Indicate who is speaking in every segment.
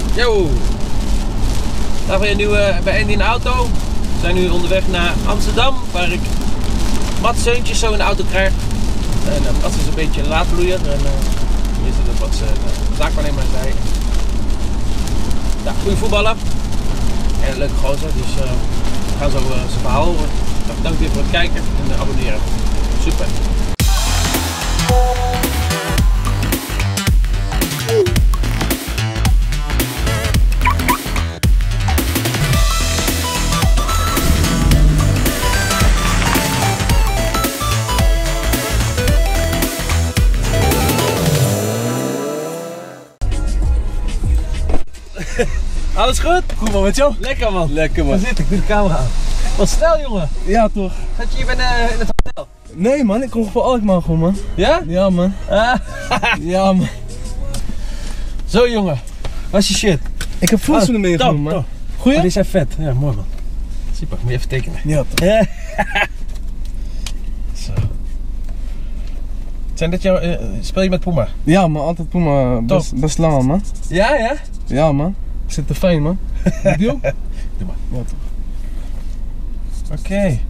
Speaker 1: Yo! Daar weer nu bij Andy in de auto. We zijn nu onderweg naar Amsterdam, waar ik Mats Zeuntjes zo in de auto krijg. En Mats is een beetje een laadbloeier. En tenminste, dat wat zijn zaakwaarnemer zei. Ja, goede voetballer. En een leuke gozer, dus we gaan zo zijn verhaal horen. Dank weer voor het kijken en abonneren. Super! Alles goed?
Speaker 2: Goed man, met jou?
Speaker 1: Lekker man.
Speaker 2: Lekker man.
Speaker 1: Waar zit ik? Doe de camera aan. Wat snel jongen.
Speaker 2: Ja toch?
Speaker 1: Zat je hier in het hotel?
Speaker 2: Nee man, ik kom voor Alkmaar gewoon man.
Speaker 1: Ja?
Speaker 2: Ja man. Ja man.
Speaker 1: Zo jongen. Wat is je shit?
Speaker 2: Ik heb voetzoenen meegenomen man. Goeie?
Speaker 1: Oh, die zijn vet. Ja, mooi man. Super, moet je even tekenen.
Speaker 2: Ja toch.
Speaker 1: Zo. Zijn dit jouw, speel je met Puma?
Speaker 2: Ja man, altijd Puma, best lang man.
Speaker 1: Ja, ja?
Speaker 2: Ja man. Zit er fijn man. Doe die ook?
Speaker 1: Doe maar.
Speaker 2: Ja toch.
Speaker 1: Oké.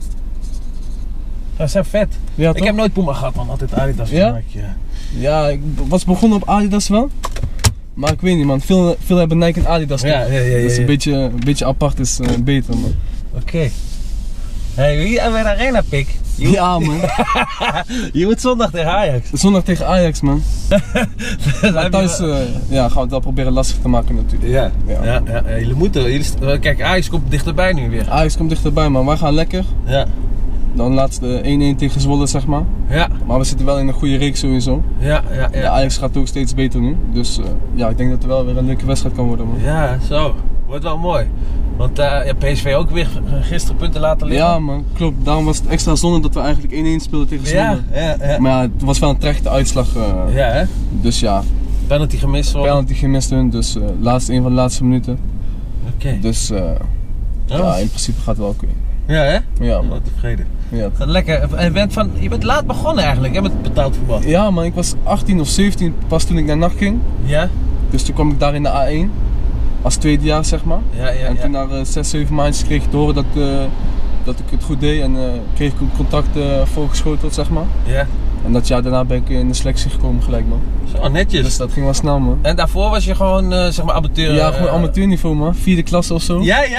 Speaker 1: Dat zijn vet.
Speaker 2: Ja toch?
Speaker 1: Ik heb nooit Puma gehad man, altijd Adidas.
Speaker 2: Ja? Ja, ik was begonnen op Adidas wel. Maar ik weet niet man, veel hebben Nike en Adidas toch?
Speaker 1: Ja.
Speaker 2: Dus een beetje apart is beter man.
Speaker 1: Oké. Hey, wie hebben we de arena pik?
Speaker 2: Ja man.
Speaker 1: Je moet zondag tegen Ajax.
Speaker 2: Zondag tegen Ajax man. Maar thuis gaan we het wel proberen lastig te maken natuurlijk.
Speaker 1: Ja. Jullie moeten. Kijk, Ajax komt dichterbij nu weer.
Speaker 2: Ajax komt dichterbij man, wij gaan lekker.
Speaker 1: Ja.
Speaker 2: Dan laatste 1-1 tegen Zwolle zeg maar.
Speaker 1: Ja.
Speaker 2: Maar we zitten wel in een goede reeks sowieso.
Speaker 1: Ja.
Speaker 2: De Ajax gaat ook steeds beter nu. Dus ja, ik denk dat er wel weer een leuke wedstrijd kan worden man.
Speaker 1: Ja, zo. Wordt wel mooi. Want PSV ook weer gisteren punten laten liggen.
Speaker 2: Ja man, klopt. Daarom was het extra zonde dat we eigenlijk 1-1 speelden tegen Zwolle.
Speaker 1: Ja.
Speaker 2: Maar ja, het was wel een terechte uitslag.
Speaker 1: Ja hè?
Speaker 2: Dus ja.
Speaker 1: Penalty gemist hoor.
Speaker 2: Penalty gemist hun, dus een van de laatste minuten.
Speaker 1: Oké.
Speaker 2: Dus ja, in principe gaat het wel oké.
Speaker 1: Ja hè?
Speaker 2: Ja man.
Speaker 1: Wat tevreden.
Speaker 2: Ja.
Speaker 1: Gaat lekker. Je bent laat begonnen eigenlijk hè, met betaald voetbal.
Speaker 2: Ja man, ik was 18 of 17 pas toen ik naar NAC ging.
Speaker 1: Ja?
Speaker 2: Dus toen kwam ik daar in de A1. Als tweede jaar zeg maar.
Speaker 1: Ja.
Speaker 2: En toen na 6-7 maandjes kreeg ik te horen dat ik het goed deed en kreeg ik een contract voorgeschoteld zeg maar.
Speaker 1: Ja.
Speaker 2: En dat jaar daarna ben ik in de selectie gekomen gelijk man.
Speaker 1: Zo netjes.
Speaker 2: Dus dat ging wel snel man.
Speaker 1: En daarvoor was je gewoon zeg maar amateur?
Speaker 2: Ja, gewoon amateurniveau man. 4e klasse of zo.
Speaker 1: Ja?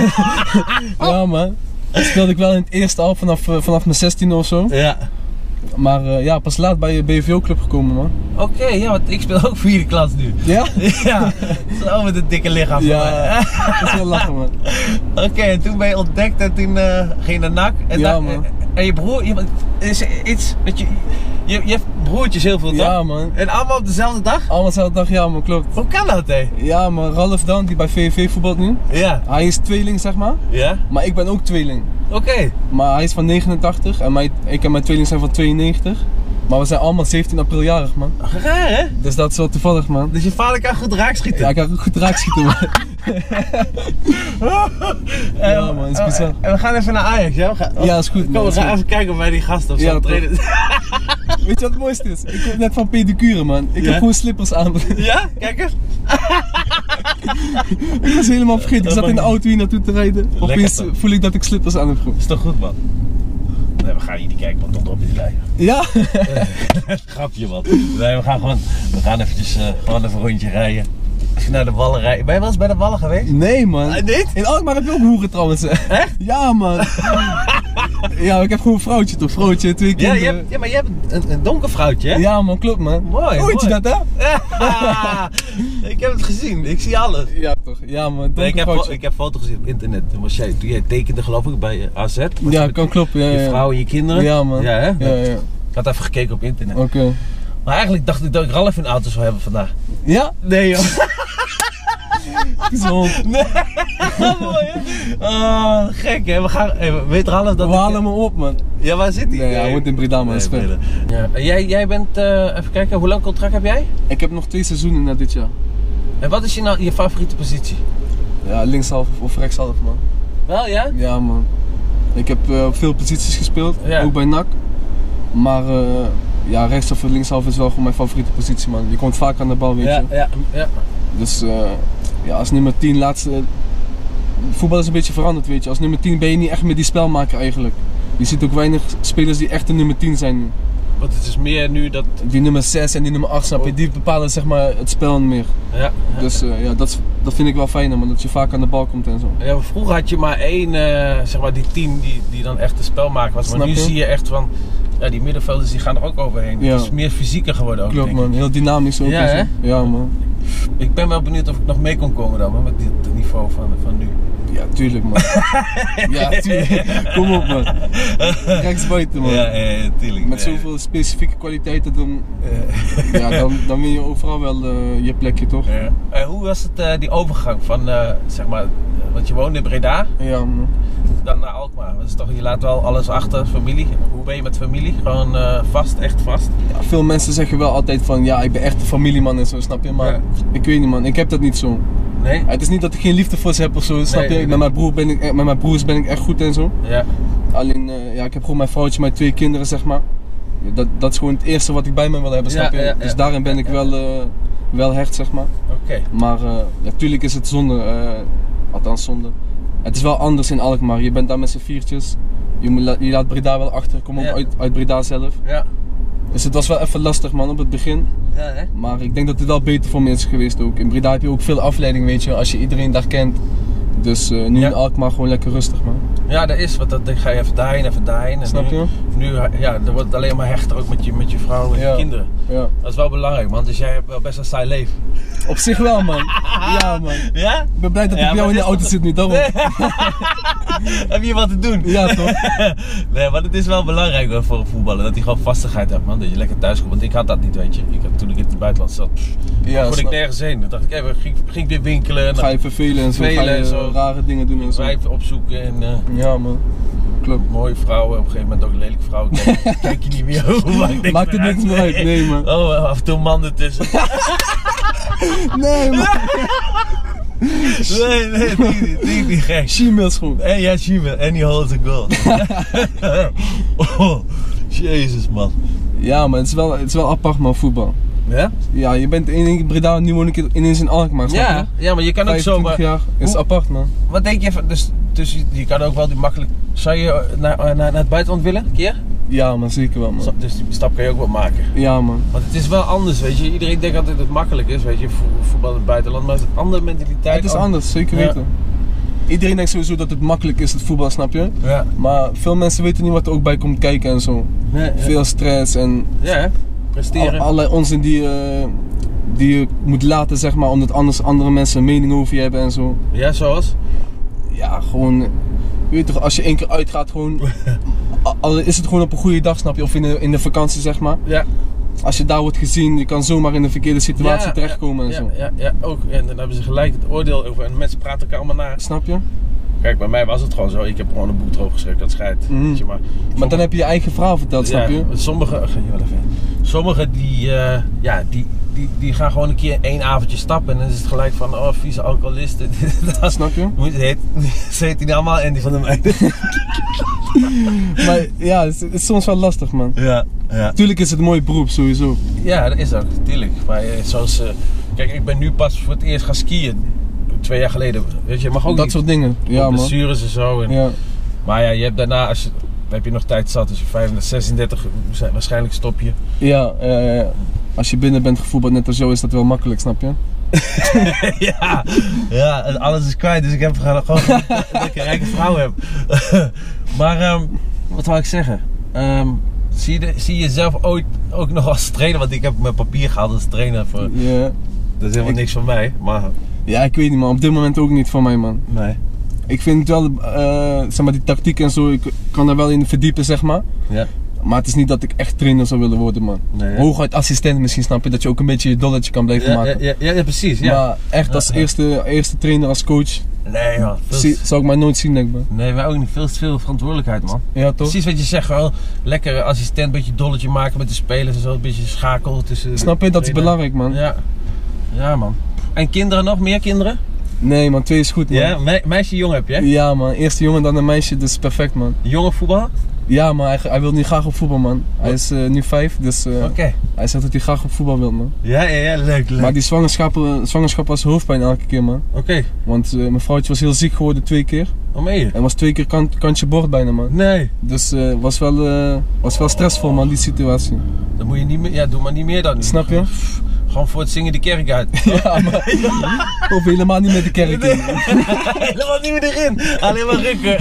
Speaker 2: Ja man. Dat speelde ik wel in het eerste al vanaf mijn 16e of zo.
Speaker 1: Ja.
Speaker 2: Maar ja, pas laat bij je BVO-club gekomen man.
Speaker 1: Oké, ja, want ik speel ook 4e klas nu.
Speaker 2: Ja?
Speaker 1: Ja, zo met een dikke lichaam.
Speaker 2: Ja, dat is wel lachen man.
Speaker 1: Oké, en toen ben je ontdekt en toen ging je naar NAC. En
Speaker 2: ja man.
Speaker 1: En je broer, is iets, weet je hebt broertjes heel veel toch?
Speaker 2: Ja man.
Speaker 1: En allemaal op dezelfde dag?
Speaker 2: Allemaal dezelfde dag, ja man, klopt.
Speaker 1: Hoe kan dat hé?
Speaker 2: Ja man, Ralf dan, die bij VVV voetbalt nu.
Speaker 1: Ja.
Speaker 2: Hij is tweeling zeg maar.
Speaker 1: Ja?
Speaker 2: Maar ik ben ook tweeling.
Speaker 1: Oké.
Speaker 2: Maar hij is van 89 en ik en mijn tweeling zijn van 92. Maar we zijn allemaal 17 april jarig man.
Speaker 1: Raar hè?
Speaker 2: Dus dat is wel toevallig man.
Speaker 1: Dus je vader kan goed raakschieten?
Speaker 2: Ja, ik kan ook goed raakschieten man. Ja man, is bizar.
Speaker 1: En we gaan even naar Ajax, ja?
Speaker 2: Ja, is goed man.
Speaker 1: Kom, we gaan even kijken of wij die gasten of zo
Speaker 2: Ja,
Speaker 1: trainen.
Speaker 2: Weet je wat het mooiste is? Ik kom net van pedicure man. Ik
Speaker 1: Ja?
Speaker 2: heb gewoon slippers aan.
Speaker 1: Ja? Kijk eens.
Speaker 2: Ik was helemaal vergeten. Ik zat in de auto hier naartoe te rijden. Opeens
Speaker 1: toch?
Speaker 2: voel ik dat ik slippers aan heb gewoon.
Speaker 1: Is toch goed man? Nee, we gaan hier niet kijken, want tot op die lijn.
Speaker 2: Ja?
Speaker 1: Grapje man. Nee, we gaan eventjes gewoon even een rondje rijden. Als je naar de Wallen rijdt. Ben je wel eens bij de Wallen geweest?
Speaker 2: Nee man.
Speaker 1: Niet?
Speaker 2: In Alkmaar heb je ook hoeren trouwens.
Speaker 1: Echt?
Speaker 2: Ja man. Ja, ik heb gewoon een vrouwtje toch? Vrouwtje, 2 kinderen.
Speaker 1: Ja, maar je hebt een donker vrouwtje hè?
Speaker 2: Ja man, klopt man.
Speaker 1: Mooi.
Speaker 2: Hoe weet je dat hè?
Speaker 1: Ja, ik heb het gezien, ik zie alles.
Speaker 2: Ja toch, ja man.
Speaker 1: Nee, ik heb foto's gezien op internet. Toen jij tekende geloof ik bij AZ.
Speaker 2: Ja, kan kloppen. Ja,
Speaker 1: Je vrouw en je kinderen.
Speaker 2: Ja man.
Speaker 1: Ja hè?
Speaker 2: Ja.
Speaker 1: Ik had even gekeken op internet.
Speaker 2: Oké.
Speaker 1: Maar eigenlijk dacht ik dat ik Ralf in de auto zou hebben vandaag.
Speaker 2: Ja?
Speaker 1: Nee joh.
Speaker 2: Gezond.
Speaker 1: Nee. Mooi hè? Oh, gek hè? Weet Ralf dat
Speaker 2: We halen hem op man.
Speaker 1: Ja, waar zit hij?
Speaker 2: Nee, hij woont in Breda man.
Speaker 1: Nee, ja. En jij bent, even kijken, hoe lang contract heb jij?
Speaker 2: Ik heb nog 2 seizoenen na dit jaar.
Speaker 1: En wat is je favoriete positie?
Speaker 2: Ja, linkshalf of rechtshalf man.
Speaker 1: Wel ja?
Speaker 2: Ja man. Ik heb op veel posities gespeeld,
Speaker 1: Ja.
Speaker 2: ook bij NAC. Maar ja, rechts of linkshalf is wel gewoon mijn favoriete positie man. Je komt vaak aan de bal weet je.
Speaker 1: Ja.
Speaker 2: Dus Ja, als nummer 10 laatste... Voetbal is een beetje veranderd, weet je. Als nummer 10 ben je niet echt meer die spelmaker eigenlijk. Je ziet ook weinig spelers die echt de nummer 10 zijn nu.
Speaker 1: Want het is meer nu dat...
Speaker 2: Die nummer 6 en die nummer 8, snap je, die bepalen zeg maar het spel meer.
Speaker 1: Ja.
Speaker 2: Dus ja, dat vind ik wel fijner, man, dat je vaak aan de bal komt en zo.
Speaker 1: Ja, vroeger had je maar één, zeg maar die 10 die dan echt de spelmaker was. Maar
Speaker 2: Snap
Speaker 1: nu
Speaker 2: je?
Speaker 1: zie je echt van, ja, die middenvelders die gaan er ook overheen.
Speaker 2: Ja.
Speaker 1: Het is meer fysieker geworden ook,
Speaker 2: Klopt,
Speaker 1: denk ik.
Speaker 2: man, heel dynamisch ook.
Speaker 1: Ja,
Speaker 2: en zo.
Speaker 1: hè?
Speaker 2: Ja, man.
Speaker 1: Ik ben wel benieuwd of ik nog mee kon komen dan, man, met dit niveau van nu.
Speaker 2: Ja, tuurlijk, man. Ja, tuurlijk. Kom op, man. Kijk eens buiten, man.
Speaker 1: Ja, tuurlijk.
Speaker 2: Met zoveel specifieke kwaliteiten, dan win je overal wel je plekje, toch?
Speaker 1: Ja. Hoe was het, die overgang van, zeg maar, want je woonde in Breda,
Speaker 2: Ja, man.
Speaker 1: dan naar Alkmaar. Dat is toch, je laat wel alles achter, familie. Hoe ben je met familie? Gewoon vast, echt vast?
Speaker 2: Ja, veel mensen zeggen wel altijd van, ja, ik ben echt een familieman en zo, snap je? Maar
Speaker 1: Ja.
Speaker 2: ik weet niet, man. Ik heb dat niet zo.
Speaker 1: Nee?
Speaker 2: Het is niet dat ik geen liefde voor ze heb of zo, snap je?
Speaker 1: nee.
Speaker 2: Met mijn broers ben ik echt goed en zo.
Speaker 1: Ja.
Speaker 2: Alleen, ja, ik heb gewoon mijn vrouwtje, mijn 2 kinderen, zeg maar. Dat is gewoon het eerste wat ik bij me wil hebben, snap je?
Speaker 1: Ja, ja,
Speaker 2: dus
Speaker 1: ja.
Speaker 2: daarin ben ik wel hecht, zeg maar.
Speaker 1: Oké.
Speaker 2: Maar natuurlijk is het zonde, althans zonde. Het is wel anders in Alkmaar, je bent daar met z'n viertjes. Je laat Breda wel achter, kom ook
Speaker 1: Ja.
Speaker 2: uit Breda zelf.
Speaker 1: Ja.
Speaker 2: Dus het was wel even lastig, man, op het begin.
Speaker 1: Ja, hè?
Speaker 2: Maar ik denk dat het wel beter voor me is geweest ook. In Breda heb je ook veel afleiding, weet je, als je iedereen daar kent. Dus nu
Speaker 1: Ja.
Speaker 2: in Alkmaar gewoon lekker rustig, man.
Speaker 1: Ja, dat is wat. Dan ga je even daarheen. En
Speaker 2: Snap je?
Speaker 1: Nu, ja, dan wordt het alleen maar hechter ook met je vrouw en
Speaker 2: Ja.
Speaker 1: je kinderen.
Speaker 2: Ja.
Speaker 1: Dat is wel belangrijk, man. Dus jij hebt wel best een saai leven.
Speaker 2: Op zich wel, man. Ja, man.
Speaker 1: Ja?
Speaker 2: Ik ben blij dat ik
Speaker 1: Ja,
Speaker 2: bij jou
Speaker 1: maar
Speaker 2: in de
Speaker 1: dit-
Speaker 2: auto zit nu, daarom.
Speaker 1: Heb je wat te doen?
Speaker 2: Ja, toch?
Speaker 1: Nee, maar het is wel belangrijk hoor, voor een voetballer. Dat hij gewoon vastigheid hebt, man. Dat je lekker thuis komt. Want ik had dat niet, weet je. Toen ik in het buitenland zat,
Speaker 2: Ja,
Speaker 1: kon ik
Speaker 2: snap.
Speaker 1: nergens heen. Dan dacht ik, even, ging ik weer winkelen. En
Speaker 2: Ga je vervelen en zo, ga
Speaker 1: Vervelen
Speaker 2: je
Speaker 1: en zo.
Speaker 2: rare dingen doen en zo.
Speaker 1: wijven opzoeken. En
Speaker 2: Ja, man. Klopt.
Speaker 1: mooie vrouwen. Op een gegeven moment ook lelijke vrouwen. Kijk je niet meer hoe.
Speaker 2: Maakt het niks meer uit, nee, man.
Speaker 1: Oh, af en toe man ertussen.
Speaker 2: Nee, man.
Speaker 1: Nee, niet gek.
Speaker 2: She-mails gewoon.
Speaker 1: En ja, Shima, en die holds a goal. Oh, jezus man.
Speaker 2: Ja, maar het is wel apart, man, voetbal.
Speaker 1: Ja?
Speaker 2: Ja, je bent in Breda, nu woon ik ineens in Alkmaar, snap je?
Speaker 1: Ja, maar je kan ook
Speaker 2: 25
Speaker 1: zomaar.
Speaker 2: jaar, is
Speaker 1: Hoe-
Speaker 2: apart, man.
Speaker 1: Wat denk je van, dus je kan ook wel die makkelijk. Zou je naar het buitenland willen, een keer?
Speaker 2: Ja, man, zeker wel, man.
Speaker 1: Dus die stap kan je ook wel maken.
Speaker 2: Ja, man.
Speaker 1: Want het is wel anders, weet je. Iedereen denkt altijd dat het makkelijk is, weet je, voetbal in het buitenland. Maar het is een andere mentaliteit.
Speaker 2: Het is
Speaker 1: ook.
Speaker 2: anders, zeker
Speaker 1: Ja.
Speaker 2: weten. Iedereen denkt sowieso dat het makkelijk is, het voetbal, snap je?
Speaker 1: Ja.
Speaker 2: Maar veel mensen weten niet wat er ook bij komt kijken en zo.
Speaker 1: Ja,
Speaker 2: Veel stress en
Speaker 1: ja, hè? Presteren.
Speaker 2: allerlei onzin die je moet laten, zeg maar, omdat anders andere mensen een mening over je hebben en zo.
Speaker 1: Ja, zoals?
Speaker 2: Ja, gewoon, je weet toch, als je 1 keer uitgaat, gewoon, al is het gewoon op een goede dag, snap je, of in de vakantie, zeg maar.
Speaker 1: Ja.
Speaker 2: Als je daar wordt gezien, je kan zomaar in een verkeerde situatie
Speaker 1: Ja,
Speaker 2: terechtkomen en
Speaker 1: ja,
Speaker 2: zo.
Speaker 1: ja, ook. En dan hebben ze gelijk het oordeel over. En mensen praten elkaar allemaal na.
Speaker 2: Snap je?
Speaker 1: Kijk, bij mij was het gewoon zo. Ik heb gewoon een boek erover geschreven, dat scheidt.
Speaker 2: Mhm.
Speaker 1: Weet je,
Speaker 2: Maar dan heb je je eigen verhaal verteld, snap je?
Speaker 1: Sommigen die gaan gewoon een keer 1 avondje stappen en dan is het gelijk van, oh, vieze alcoholisten. Dat
Speaker 2: Snap je?
Speaker 1: Ze heet die allemaal Andy van der Meijden.
Speaker 2: Maar ja, het is soms wel lastig, man.
Speaker 1: Ja, ja.
Speaker 2: Tuurlijk is het een mooi beroep, sowieso.
Speaker 1: Ja, dat is ook, tuurlijk. Maar zoals, kijk, ik ben nu pas voor het eerst gaan skiën. 2 jaar geleden. Weet je, mag ook
Speaker 2: Dat
Speaker 1: niet.
Speaker 2: soort dingen. Ja, man.
Speaker 1: Blessures en zo. En,
Speaker 2: Ja.
Speaker 1: Maar ja, je hebt daarna, heb je nog tijd zat, als je 35, 36, waarschijnlijk stop je.
Speaker 2: Ja. Als je binnen bent gevoetbald net als jou, is dat wel makkelijk, snap je?
Speaker 1: ja, alles is kwijt, dus ik heb gewoon dat ik een rijke vrouw heb. Maar wat wou ik zeggen? Zie je jezelf ooit ook nog als trainer? Want ik heb mijn papier gehaald als trainer voor.
Speaker 2: Ja.
Speaker 1: Dat is helemaal niks van mij, maar
Speaker 2: Ja, ik weet niet, man. Op dit moment ook niet voor mij, man.
Speaker 1: nee.
Speaker 2: Ik vind wel, zeg maar, die tactiek en zo, ik kan daar wel in verdiepen, zeg maar.
Speaker 1: Ja.
Speaker 2: Maar het is niet dat ik echt trainer zou willen worden, man.
Speaker 1: Nee, hè?
Speaker 2: Hooguit assistent misschien, snap je? Dat je ook een beetje je dolletje kan blijven maken.
Speaker 1: Ja, precies. Ja.
Speaker 2: Maar echt als eerste trainer, als coach,
Speaker 1: Nee, man.
Speaker 2: zou ik mij nooit zien, denk ik.
Speaker 1: Nee, wij ook niet. Veel verantwoordelijkheid, man.
Speaker 2: Ja, toch?
Speaker 1: Precies wat je zegt, gewoon lekker assistent, een beetje dolletje maken met de spelers en zo, een beetje schakel tussen.
Speaker 2: Snap je? Dat is belangrijk, man.
Speaker 1: Ja, man. En kinderen nog? Meer kinderen?
Speaker 2: Nee, man. 2 is goed, man.
Speaker 1: Ja, meisje jong heb je, hè?
Speaker 2: Ja, man. Eerst een jongen, dan een meisje, dus perfect, man.
Speaker 1: Jonge voetbal?
Speaker 2: Ja, maar hij wil nu graag op voetbal, man. Hij is nu 5, dus
Speaker 1: Oké.
Speaker 2: hij zegt dat hij graag op voetbal wil, man.
Speaker 1: Ja, leuk.
Speaker 2: Maar die zwangerschap was hoofdpijn elke keer, man.
Speaker 1: Oké.
Speaker 2: Want mijn vrouwtje was heel ziek geworden 2 keer.
Speaker 1: Hoe meen je?
Speaker 2: En was 2 keer kantje bord bijna, man.
Speaker 1: Nee.
Speaker 2: Dus was wel stressvol, man, die situatie.
Speaker 1: Dan moet je niet meer, ja, doe maar niet meer dan nu.
Speaker 2: Snap je?
Speaker 1: Gewoon voor het zingen de kerk uit.
Speaker 2: Ja, maar of helemaal niet met de kerk in.
Speaker 1: Helemaal niet meer erin. Alleen maar rukken.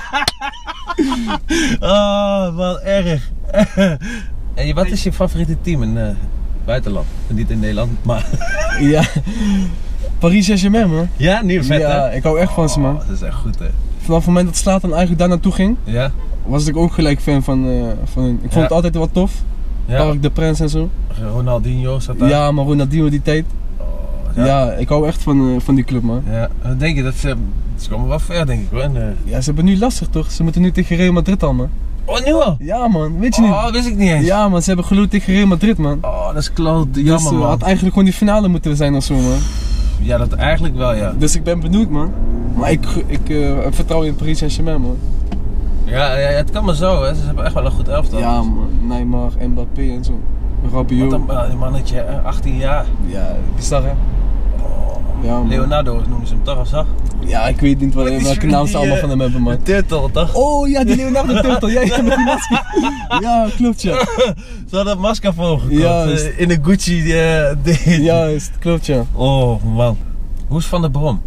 Speaker 1: Oh, wat erg. En wat is je favoriete team in het buitenland? Niet in Nederland, maar...
Speaker 2: Ja, Paris Saint-Germain, man.
Speaker 1: Ja, nieuw vet, hè?
Speaker 2: Ja, ik hou echt van ze, man.
Speaker 1: Dat is echt goed, hè?
Speaker 2: Vanaf het moment dat Zlatan eigenlijk daar naartoe ging,
Speaker 1: Ja?
Speaker 2: was ik ook gelijk fan van hun. Ik vond het altijd wel tof.
Speaker 1: Ja.
Speaker 2: Parc de Prins en zo.
Speaker 1: Ronaldinho zat daar.
Speaker 2: Ja, maar Ronaldinho die tijd.
Speaker 1: Oh,
Speaker 2: Ja, ik hou echt van die club, man.
Speaker 1: Ja, dan denk je dat ze komen wel ver, denk ik, hoor.
Speaker 2: Ja, ze hebben nu lastig, toch? Ze moeten nu tegen Real Madrid al, man.
Speaker 1: Oh, nu al?
Speaker 2: Ja, man. Weet je niet?
Speaker 1: Oh, wist ik niet eens.
Speaker 2: Ja, man. Ze hebben geloot tegen Real Madrid, man.
Speaker 1: Oh, dat is kloot.
Speaker 2: Dus
Speaker 1: Jammer, man.
Speaker 2: had eigenlijk gewoon die finale moeten zijn of zo, man.
Speaker 1: Ja, dat eigenlijk wel, ja.
Speaker 2: Dus ik ben benieuwd, man. Maar ik vertrouw in Paris Saint-Germain, man.
Speaker 1: Ja, het kan maar zo, hè. Ze hebben echt wel een goed elftal.
Speaker 2: Ja, man. Neymar, Mbappé en zo. Rabiot.
Speaker 1: Wat een mannetje, 18 jaar.
Speaker 2: Ja, bizar, hè? Ja, man.
Speaker 1: Leonardo noemen ze hem toch, of zo?
Speaker 2: Ja, ik weet niet welke naam ze allemaal van hem hebben, man.
Speaker 1: De Turtle, toch?
Speaker 2: Oh ja, die Leonardo Turtle. Ja, met die masker. Ja, klopt, ja.
Speaker 1: Ze hadden een masker voor gekocht.
Speaker 2: Juist.
Speaker 1: In een Gucci ding.
Speaker 2: Juist, klopt, ja.
Speaker 1: Oh, man. Hoe is Van der Brom?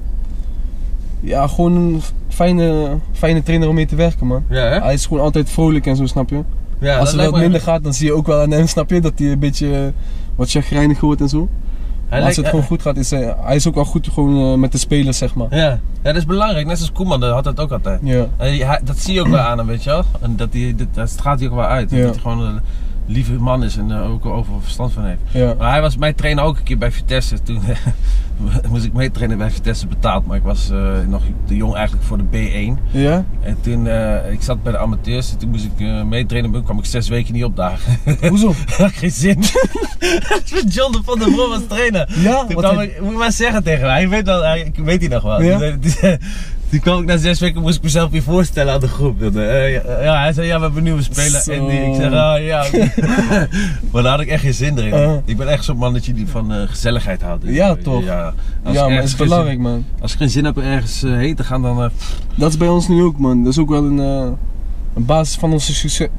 Speaker 2: Ja, gewoon een fijne trainer om mee te werken, man.
Speaker 1: Ja, hè?
Speaker 2: Hij is gewoon altijd vrolijk en zo, snap je?
Speaker 1: Ja,
Speaker 2: Als het wat minder gaat, dan zie je ook wel aan hem, snap je? Dat hij een beetje wat chagrijnig wordt en zo. Maar als het gewoon goed gaat, hij is ook wel goed gewoon, met de spelers, zeg maar.
Speaker 1: Ja, dat is belangrijk. Net zoals Koeman, dat had dat ook altijd.
Speaker 2: Ja.
Speaker 1: Dat zie je ook wel aan hem, weet je wel. En dat straalt hij ook wel uit.
Speaker 2: Ja.
Speaker 1: Dat hij gewoon een lieve man is en er ook overal verstand van heeft.
Speaker 2: Ja.
Speaker 1: Maar hij was mijn trainer ook een keer bij Vitesse. Toen moest ik meetrainen bij Vitesse betaald. Maar ik was nog te jong eigenlijk voor de B1.
Speaker 2: Ja?
Speaker 1: En toen, ik zat bij de amateurs en toen moest ik meetrainen. Toen kwam ik 6 weken niet opdagen.
Speaker 2: Hoezo?
Speaker 1: Geen zin. John van der Brom als trainer.
Speaker 2: Ja?
Speaker 1: Toen kwam ik, moet je maar zeggen tegen mij. Ik weet die nog wel.
Speaker 2: Ja?
Speaker 1: Toen kwam ik na 6 weken, moest ik mezelf weer voorstellen aan de groep. En, ja, hij zei, ja, we hebben een nieuwe speler.
Speaker 2: Zo.
Speaker 1: En ik zeg, ja. Maar daar had ik echt geen zin in. Ik ben echt zo'n mannetje die van gezelligheid houdt. Dus,
Speaker 2: Ja, toch?
Speaker 1: Ja,
Speaker 2: Ja, maar het is belangrijk, man.
Speaker 1: Als ik geen zin heb ergens heen te gaan, dan...
Speaker 2: Dat is bij ons nu ook, man. Dat is ook wel een basis van onze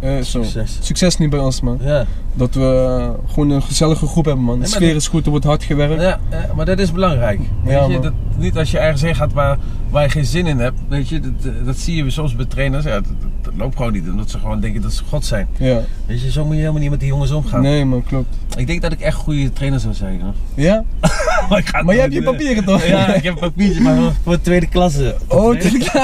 Speaker 2: succes nu bij ons, man.
Speaker 1: Ja.
Speaker 2: Dat we gewoon een gezellige groep hebben, man. De sfeer is goed, er wordt hard gewerkt.
Speaker 1: Ja, maar dat is belangrijk. Weet
Speaker 2: Ja,
Speaker 1: je,
Speaker 2: man.
Speaker 1: niet als je ergens heen gaat waar je geen zin in hebt. Weet je, dat zie je soms bij trainers. Ja, dat loopt gewoon niet. Omdat ze gewoon denken dat ze God zijn.
Speaker 2: Ja.
Speaker 1: Weet je, zo moet je helemaal niet met die jongens omgaan.
Speaker 2: Nee, man, klopt.
Speaker 1: Ik denk dat ik echt een goede trainer zou zijn. Hoor.
Speaker 2: Ja?
Speaker 1: Maar ik ga
Speaker 2: Maar jij hebt je papieren toch?
Speaker 1: Ja, ik heb een papiertje, maar voor tweede klasse.
Speaker 2: Oh,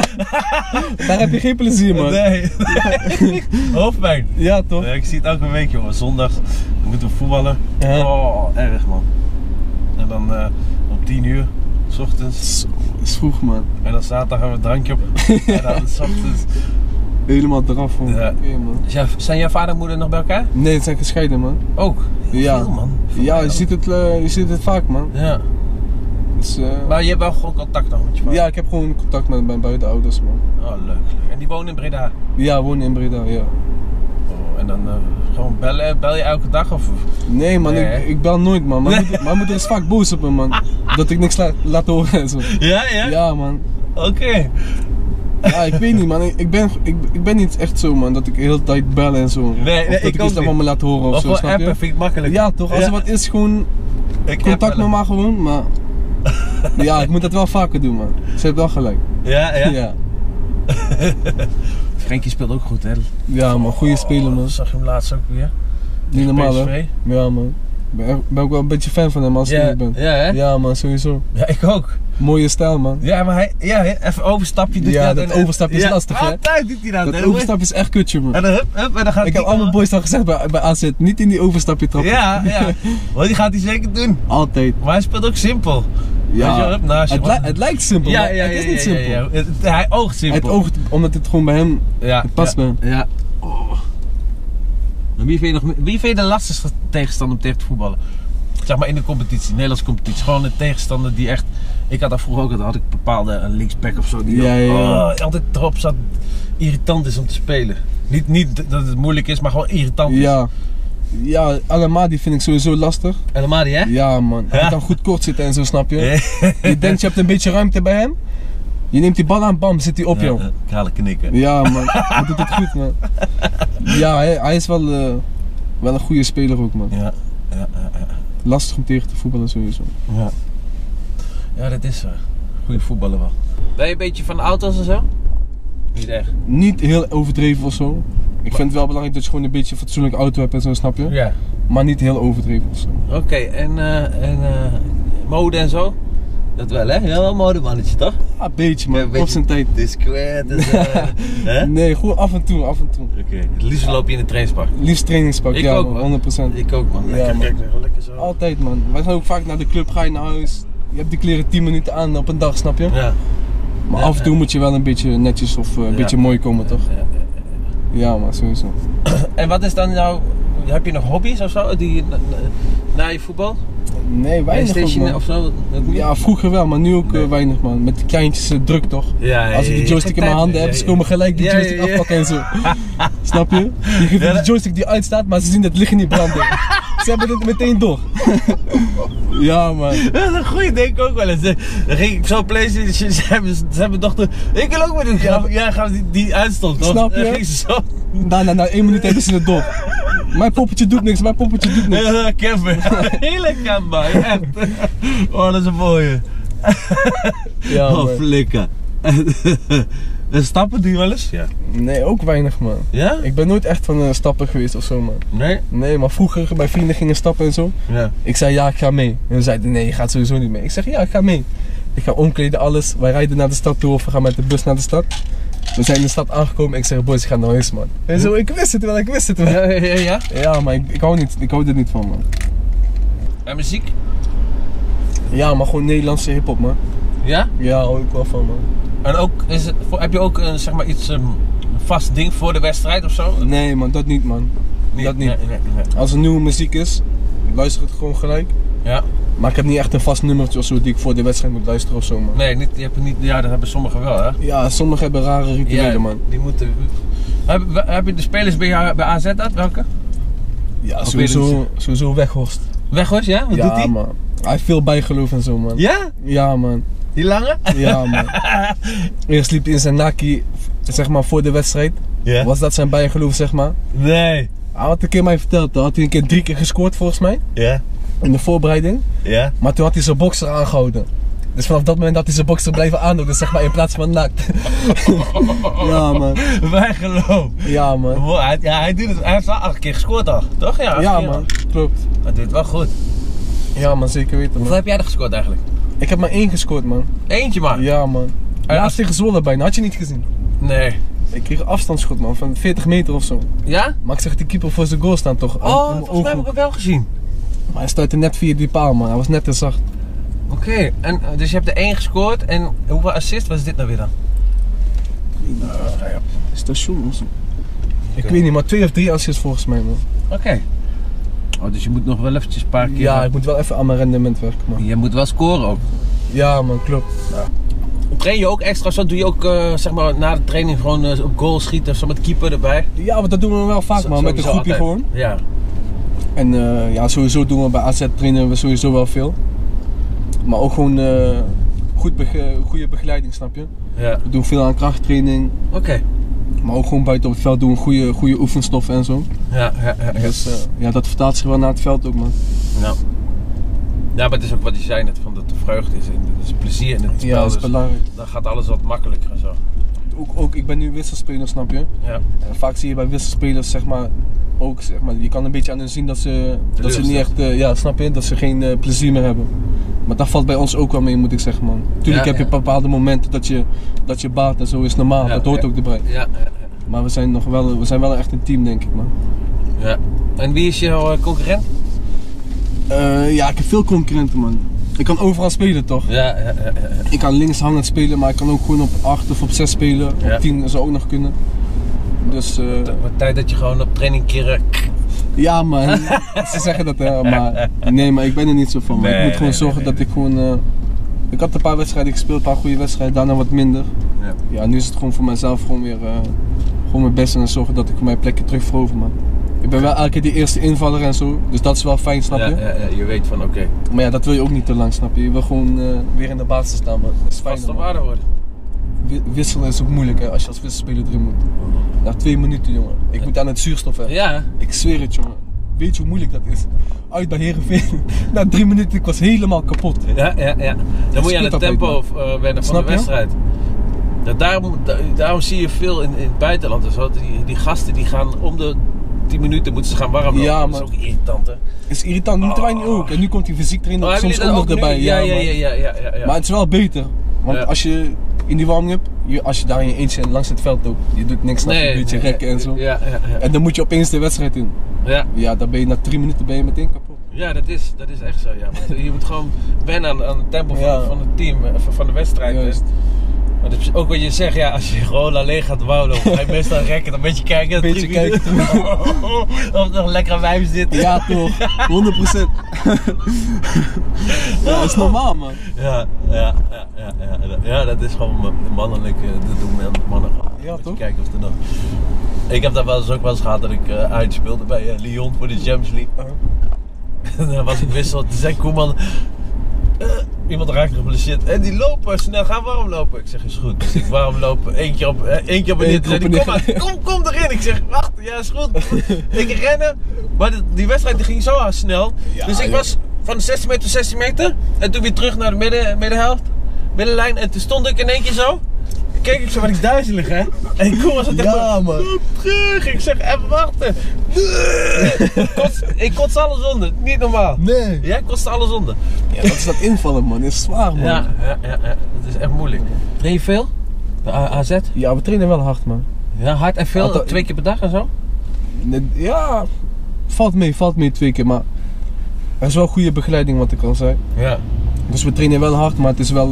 Speaker 2: daar heb je geen plezier, man.
Speaker 1: Nee. Hoofdpijn.
Speaker 2: Ja, toch?
Speaker 1: Ja, ik zie het elke week, joh. Zondag moeten we voetballen.
Speaker 2: Ja.
Speaker 1: Oh, erg, man. En dan om 10 uur, 's ochtends.
Speaker 2: Zo, is vroeg, man.
Speaker 1: En dan zaterdag hebben we een drankje op. En dan 's ochtends.
Speaker 2: Helemaal eraf, man.
Speaker 1: Ja.
Speaker 2: Oké, man.
Speaker 1: Zijn jouw vader en moeder nog bij elkaar?
Speaker 2: Nee, het zijn gescheiden, man.
Speaker 1: Ook?
Speaker 2: Ja.
Speaker 1: Veel, man.
Speaker 2: Ja, je ziet het vaak, man.
Speaker 1: Ja.
Speaker 2: Dus,
Speaker 1: Maar je hebt wel gewoon contact nog met je vader?
Speaker 2: ja, ik heb gewoon contact met mijn buitenouders, man.
Speaker 1: Oh, leuk. En die wonen in Breda?
Speaker 2: Ja, wonen in Breda, ja.
Speaker 1: Oh, en dan gewoon bellen? Bel je elke dag? Of?
Speaker 2: Nee, man,
Speaker 1: Nee.
Speaker 2: ik bel nooit, man. Mijn moeder is vaak boos op me, man. Dat ik niks laat horen en zo.
Speaker 1: Ja, ja?
Speaker 2: Ja, man.
Speaker 1: Oké.
Speaker 2: Ja, ik weet niet, man. Ik ben niet echt zo, man, dat ik de hele tijd bel en zo.
Speaker 1: Nee,
Speaker 2: of dat
Speaker 1: ik
Speaker 2: ik
Speaker 1: ook
Speaker 2: iets van me laat horen of
Speaker 1: Of
Speaker 2: zo,
Speaker 1: gewoon
Speaker 2: snap je?
Speaker 1: appen vind ik makkelijk.
Speaker 2: Ja, toch? Als er wat is, gewoon contact me maar gewoon, maar... Ja, ik moet dat wel vaker doen, man. Ze heeft wel gelijk.
Speaker 1: Ja, ja?
Speaker 2: Ja,
Speaker 1: Frenkie speelt ook goed, hè?
Speaker 2: ja, man. Goede speler, man.
Speaker 1: Zag je hem laatst ook weer?
Speaker 2: Niet normaal, hè?
Speaker 1: PSV?
Speaker 2: Ja, man. Ik ben ook wel een beetje fan van hem als ik
Speaker 1: Ja,
Speaker 2: eerlijk ben.
Speaker 1: ja, hè?
Speaker 2: Ja, man, sowieso.
Speaker 1: Ja, ik ook.
Speaker 2: Mooie stijl, man.
Speaker 1: Ja, maar even overstapje doet
Speaker 2: Ja,
Speaker 1: hij
Speaker 2: dat
Speaker 1: en-
Speaker 2: overstapje is lastig, hè?
Speaker 1: Altijd doet hij dat.
Speaker 2: Dat
Speaker 1: hè?
Speaker 2: overstapje is echt kutje, man.
Speaker 1: En dan hup, en dan gaat
Speaker 2: Ik heb
Speaker 1: hij-
Speaker 2: al mijn boys al gezegd bij AZ, niet in die overstapje trappen.
Speaker 1: Ja, ja. Want die gaat hij zeker doen.
Speaker 2: Altijd.
Speaker 1: Maar hij speelt ook simpel. Weet je wel,
Speaker 2: Ja,
Speaker 1: hup, naast je.
Speaker 2: het lijkt simpel, maar het is niet simpel.
Speaker 1: Hij oogt simpel.
Speaker 2: Het oogt omdat het gewoon bij hem
Speaker 1: Ja,
Speaker 2: past bij hem.
Speaker 1: Ja. Oh. Maar wie vind je de lastigste tegenstander om tegen te voetballen? Zeg maar in de competitie, Nederlandse competitie. Gewoon een tegenstander die echt... Ik had dat vroeger ook, had ik bepaalde linksback of zo. Die altijd erop zat. Irritant is om te spelen. Niet dat het moeilijk is, maar gewoon irritant is.
Speaker 2: Ja, Alamadi vind ik sowieso lastig.
Speaker 1: Alamadi, hè?
Speaker 2: Ja man, hij kan goed kort zitten en zo, snap je? Je denkt je hebt een beetje ruimte bij hem. Je neemt die bal aan, bam, zit hij op jou.
Speaker 1: Kale knikken.
Speaker 2: Ja man, hij doet het goed man. Ja, hij is wel een goede speler ook man.
Speaker 1: Ja.
Speaker 2: Lastig om tegen te voetballen sowieso.
Speaker 1: Ja, dat is zo. Goede voetballer wel. Ben je een beetje van auto's en zo? Niet echt.
Speaker 2: Niet heel overdreven of zo. Ik vind het wel belangrijk dat je gewoon een beetje een fatsoenlijke auto hebt en zo, snap je?
Speaker 1: Ja.
Speaker 2: Maar niet heel overdreven of zo.
Speaker 1: Oké, en mode en zo? Dat wel, hè? Heel modemannetje, toch?
Speaker 2: Ja, een beetje man, op zijn tijd.
Speaker 1: Discreet en zo. Hè?
Speaker 2: Nee, gewoon af en toe.
Speaker 1: Oké, het liefst loop je in de trainingspak.
Speaker 2: Liefst trainingspak,
Speaker 1: Ik
Speaker 2: ja
Speaker 1: ook,
Speaker 2: man, 100%.
Speaker 1: Ik ook, man.
Speaker 2: Ja, man.
Speaker 1: Lekker zo.
Speaker 2: Altijd man. Wij gaan ook vaak naar de club, ga je naar huis. Je hebt die kleren 10 minuten aan op een dag, snap je?
Speaker 1: Ja.
Speaker 2: Maar af en toe moet je wel een beetje netjes of een beetje mooi komen, toch? Ja, maar sowieso.
Speaker 1: En wat is dan nou... Heb je nog hobby's of zo? Na je voetbal?
Speaker 2: Nee, weinig
Speaker 1: PlayStation
Speaker 2: man.
Speaker 1: of zo?
Speaker 2: Ja, vroeger wel, maar nu ook weinig man. Met die kleintjes druk toch?
Speaker 1: Ja,
Speaker 2: als ik die joystick in mijn handen heb, ze komen gelijk die joystick afpakken en zo. Snap je? Je geeft die joystick die uitstaat, maar ze zien dat het licht niet branden. Ze hebben het meteen door. Ja man.
Speaker 1: Dat is een goeie, denk ik ook wel eens. Dan ging ik zo PlayStation, ze hebben dochter, ik wil ook maar doen. Ja, gaan die uitstond toch?
Speaker 2: Snap je?
Speaker 1: Dan ging ze zo.
Speaker 2: Na 1 minuut hebben ze het door. Mijn poppetje doet niks, mijn poppetje doet niks.
Speaker 1: Ja, kenbaar. Hele kenbaar, echt. Oh, dat is een mooie.
Speaker 2: Ja,
Speaker 1: oh,
Speaker 2: man.
Speaker 1: flikker. En stappen doe je wel eens? Ja.
Speaker 2: Nee, ook weinig man.
Speaker 1: Ja?
Speaker 2: Ik ben nooit echt van stappen geweest of zo man.
Speaker 1: Nee?
Speaker 2: Nee, maar vroeger bij vrienden gingen stappen en zo.
Speaker 1: Ja.
Speaker 2: Ik zei ja, ik ga mee. En ze zeiden nee, je gaat sowieso niet mee. Ik zeg ja, ik ga mee. Ik ga omkleden, alles. Wij rijden naar de stad toe of we gaan met de bus naar de stad. We zijn in de stad aangekomen. Ik zeg boys, ik ga naar huis man. En zo, ik wist het wel.
Speaker 1: Ja?
Speaker 2: Ja, maar ik hou er niet van man.
Speaker 1: En muziek?
Speaker 2: Ja, maar gewoon Nederlandse hiphop man.
Speaker 1: Ja?
Speaker 2: Ja, hou ik wel van man.
Speaker 1: En ook, heb je ook zeg maar iets een vast ding voor de wedstrijd of zo?
Speaker 2: Nee man, dat niet man. Dat niet.
Speaker 1: Nee.
Speaker 2: Als er nieuwe muziek is, luister het gewoon gelijk.
Speaker 1: Ja.
Speaker 2: Maar ik heb niet echt een vast nummertje of zo die ik voor de wedstrijd moet luisteren of zo man.
Speaker 1: Nee, je hebt niet, ja, dat hebben sommigen wel, hè?
Speaker 2: Ja, sommigen hebben rare rituelen man.
Speaker 1: Die moeten... Heb je de spelers bij AZ uit? Welke?
Speaker 2: Ja, sowieso Weghorst.
Speaker 1: Weghorst, ja? Wat doet hij?
Speaker 2: Ja man. Hij heeft veel bijgeloof en zo man.
Speaker 1: Ja?
Speaker 2: Ja man.
Speaker 1: Die lange?
Speaker 2: Ja man. Eerst liep hij in zijn naki, zeg maar voor de wedstrijd.
Speaker 1: Ja.
Speaker 2: Was dat zijn bijgeloof zeg maar?
Speaker 1: Nee.
Speaker 2: Hij had een keer mij verteld, had hij een keer 3 keer gescoord volgens mij.
Speaker 1: Ja.
Speaker 2: In de voorbereiding.
Speaker 1: Ja.
Speaker 2: Maar toen had hij zijn bokser aangehouden. Dus vanaf dat moment had hij zijn bokser blijven aandoen, dus zeg maar in plaats van naakt. Ja man.
Speaker 1: Bijgeloof.
Speaker 2: Ja man.
Speaker 1: Hij doet het, hij heeft al 8 keer gescoord al, toch?
Speaker 2: Ja man, klopt.
Speaker 1: Hij doet het wel goed.
Speaker 2: Ja man, zeker weten man.
Speaker 1: Hoeveel heb jij er gescoord eigenlijk?
Speaker 2: Ik heb maar 1 gescoord man.
Speaker 1: Eentje maar?
Speaker 2: Ja man. Laatst tegen Zwolle bijna, had je niet gezien?
Speaker 1: Nee.
Speaker 2: Ik kreeg een afstandsschot man, van 40 meter of zo.
Speaker 1: Ja?
Speaker 2: Maar ik zag die keeper voor zijn goal staan toch?
Speaker 1: Oh, volgens mij heb ik hem wel gezien.
Speaker 2: Maar hij stuitte net via die paal man, hij was net te zacht.
Speaker 1: Oké, en dus je hebt er 1 gescoord en hoeveel assist was dit nou weer dan?
Speaker 2: Station of zo. Ik weet niet, maar 2 of 3 assists volgens mij man.
Speaker 1: Oké. Oh, dus je moet nog wel eventjes een paar keer...
Speaker 2: Ja, ik moet wel even aan mijn rendement werken man.
Speaker 1: Je moet wel scoren ook.
Speaker 2: Ja man, klopt. Ja.
Speaker 1: Train je ook extra zo? Doe je ook zeg maar na de training gewoon op goal schieten of zo met keeper erbij?
Speaker 2: Ja, want dat doen we wel vaak man, met een groepje
Speaker 1: altijd.
Speaker 2: gewoon.
Speaker 1: Ja.
Speaker 2: En ja, sowieso doen we bij AZ trainen we sowieso wel veel. Maar ook gewoon goede begeleiding, snap je?
Speaker 1: Ja.
Speaker 2: We doen veel aan krachttraining.
Speaker 1: Oké.
Speaker 2: Maar ook gewoon buiten op het veld doen we goede oefenstoffen en zo.
Speaker 1: Ja.
Speaker 2: Dus ja, dat vertaalt zich wel naar het veld ook man.
Speaker 1: Ja. Ja, maar het is ook wat je zei net, van dat de vreugde is en het is plezier in het spel.
Speaker 2: Ja, dat is
Speaker 1: dus
Speaker 2: belangrijk.
Speaker 1: dan gaat alles wat makkelijker en zo.
Speaker 2: Ook ik ben nu wisselspeler, snap je?
Speaker 1: Ja.
Speaker 2: En vaak zie je bij wisselspelers zeg maar, ook, zeg maar, je kan een beetje aan hen zien dat ze niet echt, ja, snap je? Dat ze geen plezier meer hebben. Maar dat valt bij ons ook wel mee, moet ik zeggen man. Tuurlijk heb je bepaalde momenten dat je baat en zo is normaal, dat hoort ook erbij.
Speaker 1: Ja.
Speaker 2: Maar we zijn wel echt een team denk ik man.
Speaker 1: Ja. En wie is jouw concurrent?
Speaker 2: Ja, ik heb veel concurrenten man. Ik kan overal spelen toch?
Speaker 1: Ja.
Speaker 2: Ik kan links hangend spelen, maar ik kan ook gewoon op 8 of op 6 spelen.
Speaker 1: Ja.
Speaker 2: Op 10 zou ook nog kunnen. Dus
Speaker 1: Wat tijd dat je gewoon op training keren.
Speaker 2: Ja man, ze zeggen dat maar nee, maar ik ben er niet zo van. Maar ik moet gewoon zorgen dat ik gewoon... ik had een paar wedstrijden gespeeld, een paar goede wedstrijden, daarna wat minder. Ja, nu is het gewoon voor mezelf gewoon weer gewoon mijn best en zorgen dat ik mijn plekje terug verover, man. Ik ben wel elke keer die eerste invaller en zo, dus dat is wel fijn, snap je?
Speaker 1: Ja, je weet van oké.
Speaker 2: Maar ja, dat wil je ook niet te lang, snap je? Je wil gewoon weer in de basis staan, man. Dat is fijn.
Speaker 1: Vast op waarde worden.
Speaker 2: Wisselen is ook moeilijk, hè, als je als wisselspeler erin moet. Na 2 minuten, jongen. Ik moet aan het zuurstof hebben.
Speaker 1: Ja.
Speaker 2: Ik zweer het, jongen. Weet je hoe moeilijk dat is? Uit bij Heerenveen. Na 3 minuten, ik was helemaal kapot.
Speaker 1: Ja. Dan moet je aan het tempo wennen van de wedstrijd. Daarom zie je veel in het buitenland en zo. Die gasten die gaan om de 10 minuten moeten ze gaan warm lopen.
Speaker 2: Ja,
Speaker 1: dat is ook irritant, hè?
Speaker 2: Is irritant, moeten wij nu ook. En nu komt die fysiek trainer soms ook nog erbij.
Speaker 1: Ja.
Speaker 2: Maar het is wel beter. Want als je in die warming-up, als je daar in je eentje langs het veld loopt, je doet niks, snap je, een beetje rekken en zo.
Speaker 1: Ja.
Speaker 2: En dan moet je opeens de wedstrijd in. Ja, dan ben je na 3 minuten meteen kapot.
Speaker 1: Ja, dat is echt zo, ja. Want je moet gewoon wennen aan het tempo van het team, van de wedstrijd.
Speaker 2: Juist.
Speaker 1: Maar dat is ook wat je zegt, ja, als je gewoon alleen gaat wauwlopen, ga je meestal rekken, dan beetje kijken.
Speaker 2: Beetje kijken.
Speaker 1: Of er nog een lekkere wijf zit.
Speaker 2: Ja, toch. 100%. Ja, dat is normaal, man.
Speaker 1: Ja, dat is gewoon mannelijk. Dat doen mannen gewoon.
Speaker 2: Ja, toch?
Speaker 1: Kijken of er nog... Ik heb dat ook wel eens gehad dat ik uitspeelde bij Lyon voor de Champions League. Dan was ik wissel, toen zei Koeman... iemand raakt geblesseerd en die lopen snel, gaan warm lopen. Ik zeg, is goed. Dus ik warm lopen, één keer op en neer. Toen zei kom erin. Ik zeg, wacht, ja is goed. Ik rennen, maar die wedstrijd die ging zo snel. Ja, dus ik was van de 16 meter tot 16 meter en toen weer terug naar de middenhelft, middenlijn en toen stond ik in één keer zo. Keek ik zo, wat ik duizelig, hè? En Koeman zat
Speaker 2: ja, man.
Speaker 1: Terug. Ik zeg, even wachten. Ik kots alles onder, niet normaal.
Speaker 2: Nee.
Speaker 1: Jij kotst alles onder.
Speaker 2: Ja, dat is dat invallen, man. Dat is zwaar, man.
Speaker 1: Ja. Dat is echt moeilijk. Train je veel? Bij AZ?
Speaker 2: Ja, we trainen wel hard, man.
Speaker 1: Ja, hard en veel? 2 keer per dag en zo?
Speaker 2: Ja, valt mee 2 keer, maar er is wel goede begeleiding, wat ik al zei.
Speaker 1: Ja.
Speaker 2: Dus we trainen wel hard, maar het is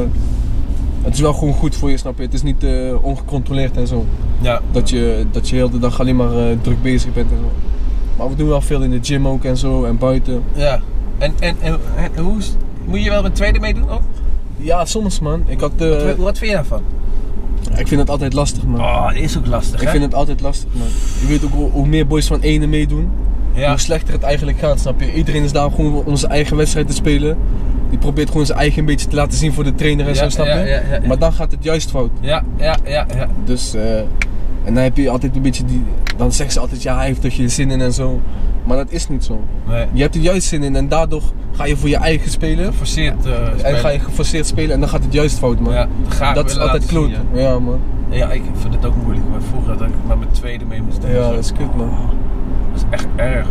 Speaker 2: wel gewoon goed voor je, snap je? Het is niet ongecontroleerd en zo. Ja. Dat je heel de dag alleen maar druk bezig bent en zo. Maar we doen wel veel in de gym ook en zo en buiten.
Speaker 1: Ja. En hoe moet je wel met tweede meedoen ook?
Speaker 2: Ja, soms, man.
Speaker 1: Wat vind je daarvan?
Speaker 2: Ik vind het altijd lastig, man.
Speaker 1: Oh, dat is ook lastig, hè?
Speaker 2: Ik vind het altijd lastig, man. Je weet ook hoe meer boys van ene meedoen, hoe slechter het eigenlijk gaat, snap je? Iedereen is daar gewoon om zijn eigen wedstrijd te spelen. Die probeert gewoon zijn eigen een beetje te laten zien voor de trainer en zo, snap je? Ja. Maar dan gaat het juist fout. Ja. Dus, en dan heb je altijd een beetje dan zeggen ze altijd, ja, hij heeft er geen zin in en zo. Maar dat is niet zo. Nee. Je hebt er juist zin in en daardoor ga je voor je eigen spelen.
Speaker 1: Geforceerd spelen.
Speaker 2: En ga je geforceerd spelen en dan gaat het juist fout, man. Ja, dat is altijd kloten. Ja, man.
Speaker 1: Ja, ik vind het ook moeilijk. Maar vroeger dat ik maar met tweede mee moest doen.
Speaker 2: Ja, dat is kut, man.
Speaker 1: Dat is echt erg.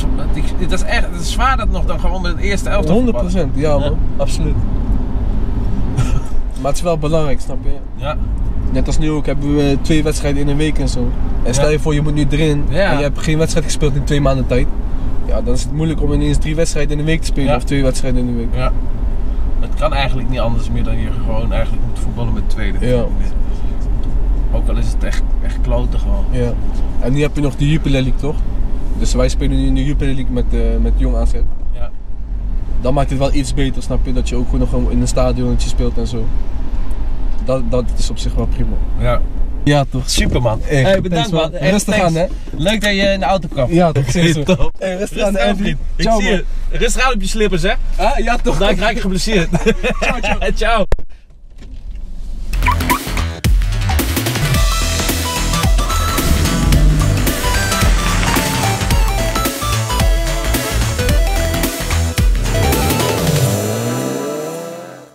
Speaker 1: Dat is zwaarder nog dan gewoon met het eerste elftal.
Speaker 2: 100%, ja, man. Absoluut. Maar het is wel belangrijk, snap je? Ja. Net als nu ook hebben we 2 wedstrijden in een week en zo. En stel je voor je moet nu erin en je hebt geen wedstrijd gespeeld in 2 maanden tijd. Ja, dan is het moeilijk om ineens 3 wedstrijden in een week te spelen of 2 wedstrijden in een week. Ja. Het kan eigenlijk niet anders meer dan je gewoon eigenlijk moet voetballen met tweede. Ja. Ook al is het echt kloten gewoon. Ja. En nu heb je nog de Jupiler League, toch? Dus wij spelen nu in de Jupiler League met Jong AZ. Ja. Dan maakt het wel iets beter, snap je? Dat je ook gewoon nog in een stadionnetje speelt en zo. Dat is op zich wel prima. Ja. Ja, toch? Super, man. Hey, bedankt, man. Rustig aan, hè? Leuk dat je in de auto kwam. Ja, toch? Top. Hey, rustig aan, vriend. Ciao, ik zie je. Rustig aan op je slippers, hè? Ah, ja, toch? Daar raak ik geblesseerd. Ciao.